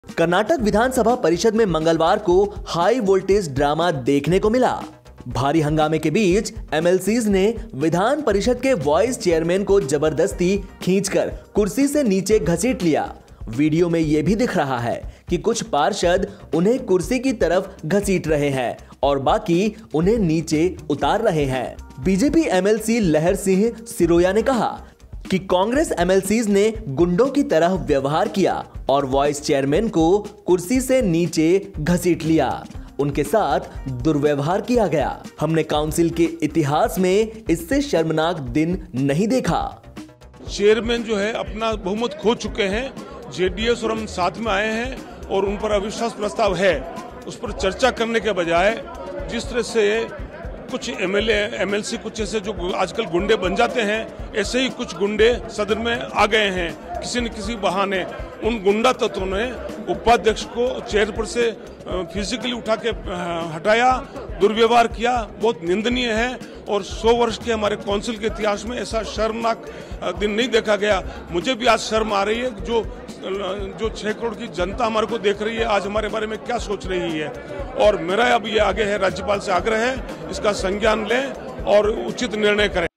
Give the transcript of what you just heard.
कर्नाटक विधानसभा परिषद में मंगलवार को हाई वोल्टेज ड्रामा देखने को मिला। भारी हंगामे के बीच एमएलसीज ने विधान परिषद के वाइस चेयरमैन को जबरदस्ती खींचकर कुर्सी से नीचे घसीट लिया। वीडियो में यह भी दिख रहा है कि कुछ पार्षद उन्हें कुर्सी की तरफ घसीट रहे हैं और बाकी उन्हें नीचे उतार रहे हैं। बीजेपी एमएलसी लहर सिंह सिरोया ने कहा कि कांग्रेस एमएलसीज ने गुंडों की तरह व्यवहार किया और वाइस चेयरमैन को कुर्सी से नीचे घसीट लिया। उनके साथ दुर्व्यवहार किया गया। हमने काउंसिल के इतिहास में इससे शर्मनाक दिन नहीं देखा। चेयरमैन जो है अपना बहुमत खो चुके हैं। जेडीएस और हम साथ में आए हैं और उन पर अविश्वास प्रस्ताव है, उस पर चर्चा करने के बजाय जिस तरह से कुछ एमएलए एमएलसी कुछ ऐसे जो आजकल गुंडे बन जाते हैं, ऐसे ही कुछ गुंडे सदन में आ गए हैं किसी न किसी बहाने। उन गुंडा तत्वों ने उपाध्यक्ष को चेयर पर से फिजिकली उठा के हटाया, दुर्व्यवहार किया, बहुत निंदनीय है। और 100 वर्ष के हमारे काउंसिल के इतिहास में ऐसा शर्मनाक दिन नहीं देखा गया। मुझे भी आज शर्म आ रही है जो 6 करोड़ की जनता हमारे को देख रही है, आज हमारे बारे में क्या सोच रही है। और मेरा अब ये आगे है, राज्यपाल से आग्रह है, इसका संज्ञान लें और उचित निर्णय करें।